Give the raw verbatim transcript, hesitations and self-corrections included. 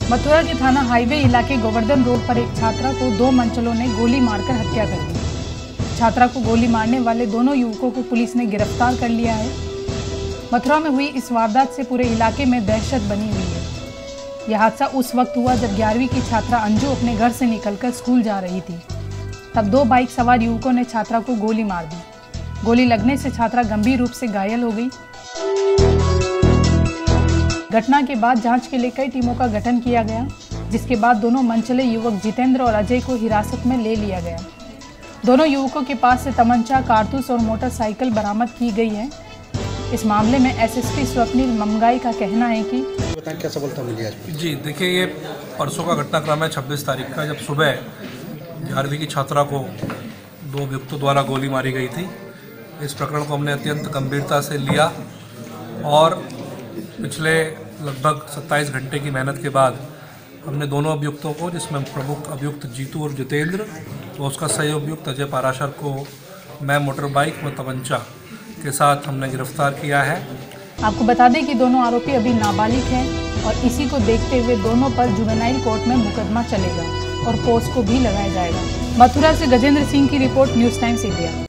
मथुरा के थाना हाईवे इलाके गोवर्धन रोड पर एक छात्रा को दो मनचलों ने गोली मारकर हत्या कर दी। छात्रा को गोली मारने वाले दोनों युवकों को पुलिस ने गिरफ्तार कर लिया है। मथुरा में हुई इस वारदात से पूरे इलाके में दहशत बनी हुई है। यह हादसा उस वक्त हुआ जब ग्यारहवीं की छात्रा अंजू अपने घर से निकलकर स्कूल जा रही थी। तब दो बाइक सवार युवकों ने छात्रा को गोली मार दी। गोली लगने से छात्रा गंभीर रूप से घायल हो गई। घटना के बाद जांच के लिए कई टीमों का गठन किया गया, जिसके बाद दोनों मनचले युवक जितेंद्र और अजय को हिरासत में ले लिया गया। दोनों युवकों के पास से तमंचा, कारतूस और मोटरसाइकिल बरामद की गई है। इस मामले में एसएसपी स्वप्निल ममगाई का कहना है कि बताएं क्या सफलता मिली आज? जी देखिए, ये परसों का घटनाक्रम है छब्बीस तारीख का, जब सुबह ग्यारहवीं की छात्रा को दो अभियुक्तों द्वारा गोली मारी गई थी। इस प्रकरण को हमने अत्यंत गंभीरता से लिया और पिछले लगभग सत्ताईस घंटे की मेहनत के बाद हमने दोनों अभियुक्तों को, जिसमें प्रमुख अभियुक्त जीतू और जितेंद्र व तो उसका सही अभियुक्त अजय पाराशर को मैं मोटर बाइक व तमंचा के साथ हमने गिरफ्तार किया है। आपको बता दें कि दोनों आरोपी अभी नाबालिग हैं और इसी को देखते हुए दोनों पर जुवेनाइल कोर्ट में मुकदमा चलेगा और पोस्को भी लगाया जाएगा। मथुरा से गजेंद्र सिंह की रिपोर्ट, न्यूज़ टाइम्स इंडिया।